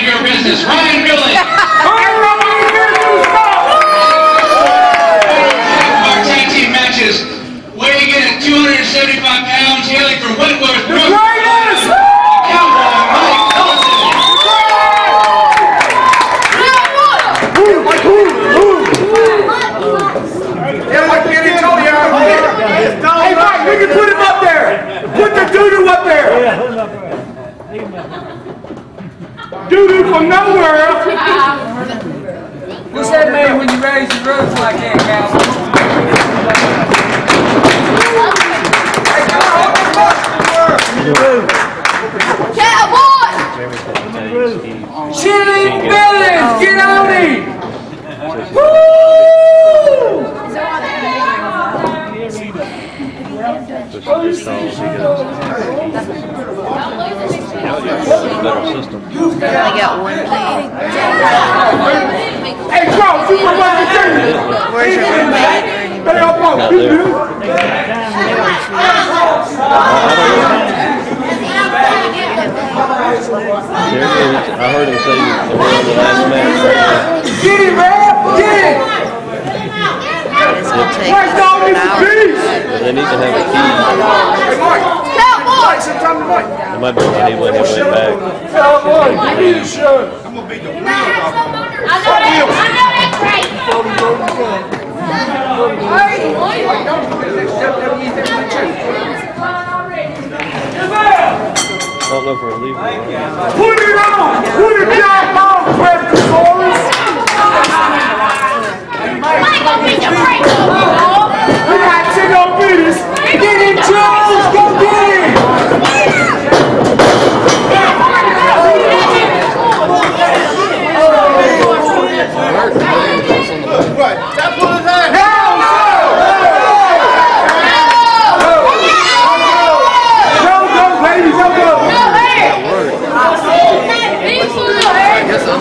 of your business. Ryan Billing. Our tag team matches, weighing in at 275 pounds, hailing from Wentworth, Brooklyn. Put him up there! Put the doo-doo up there! Doo-doo from nowhere! What's that mean when you raise your roof like that, Cowboy? Cowboy! Chili Billings, get on it! Woo! I got one thing. Hey, Charles, you want to do? Where's your roommate? I heard him say the last match. Get it, man! Get it! It's going to take Where's us all an these hour. bees? They need to have a key. Hey, Mike! Mike, sometime to Mike. It might be when he went back. Cowboy, give me the shirt. I'm gonna beat the wheels off of him. I know that's right. I don't know if we're leaving. Put it on! Put it down on, Predators! Mike, go beat the brakes off. We got 10 on beaters! Get it, Jones! Go get it! Right, that put his hand. Go, ladies, go! Go here.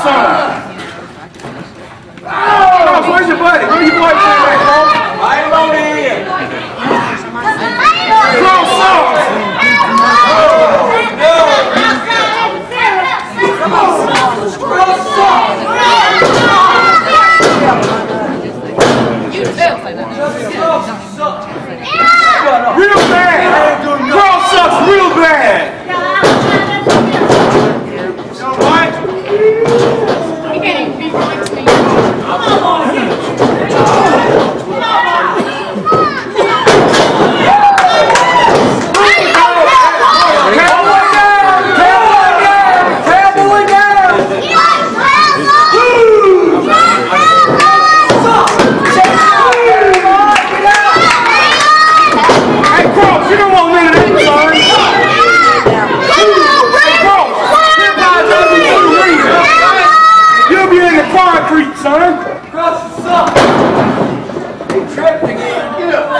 son. Cross, where's your buddy? Where's your boyfriend at, Cross? I ain't on here. Cross sauce. Real bad. Cross sucks real bad. Concrete, son. Cross the suck. He tripped again. Get up.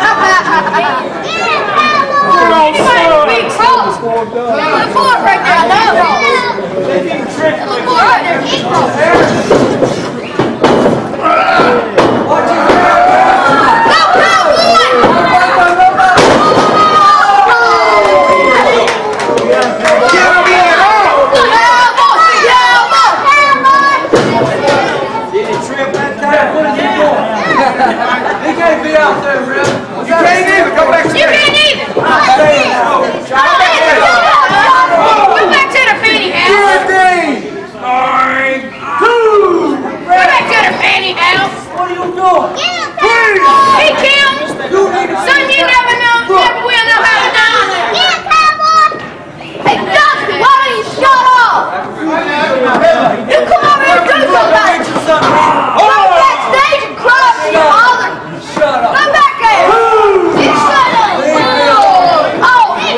Come on, son. Big cross. Look for it right there. They keep tripping. Look for it right there. Big cross. Watch it. Go, He can't be out there, bro. You can't either. Go back to you can't either. Go back to the fanny house. Go back to the fanny house. What are you doing? Hey, Kim. Son, you never will know how to dance. Hey, Dusty, why don't you shut up? You come over here and do something. Go backstage and cry to your mother. Shut up. Come back here. You shut up. Oh, you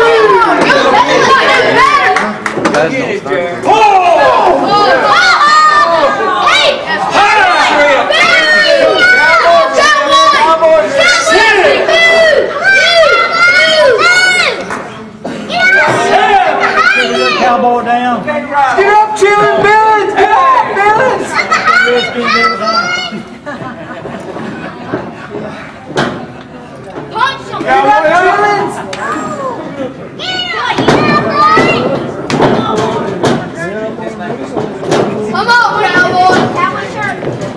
better. Cowboy down. Get up, Chillin' Billings! Get up, Billings! Punch him. Get up, Chillins! Come on, cowboy. Cowboy shirt.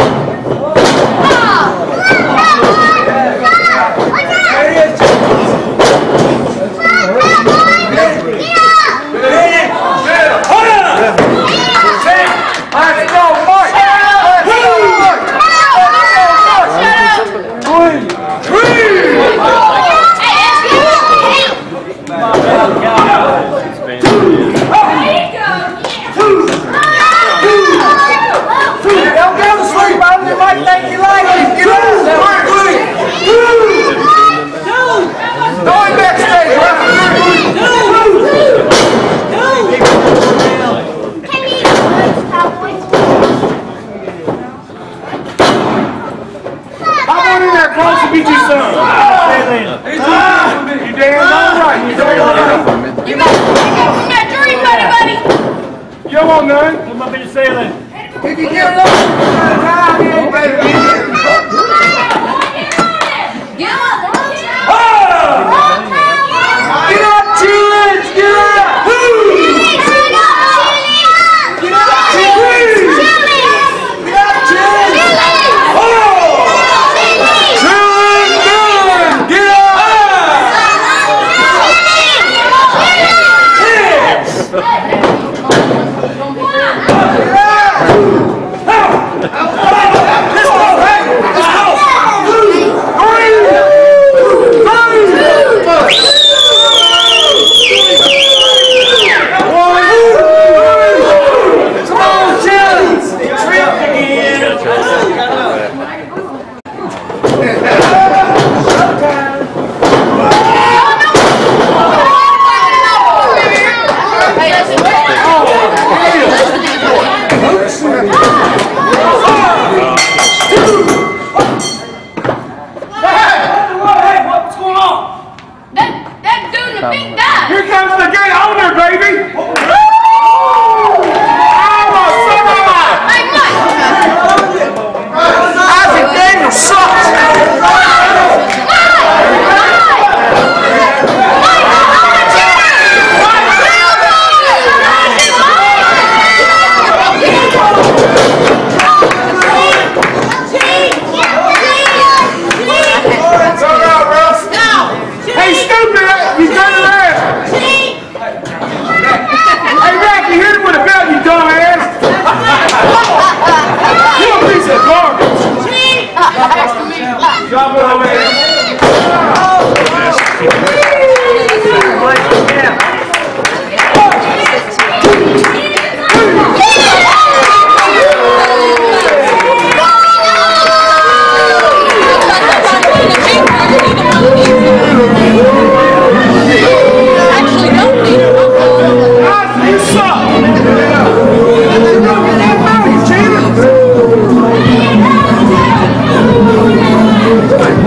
Beat your son. You damn right. You got dream, buddy. You don't want none. Come up in the ceiling. If you get along, get up, Chillins! Get up!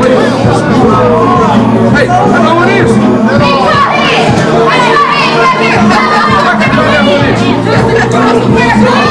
Hey, I know what it is. Hey, cut it! Right here!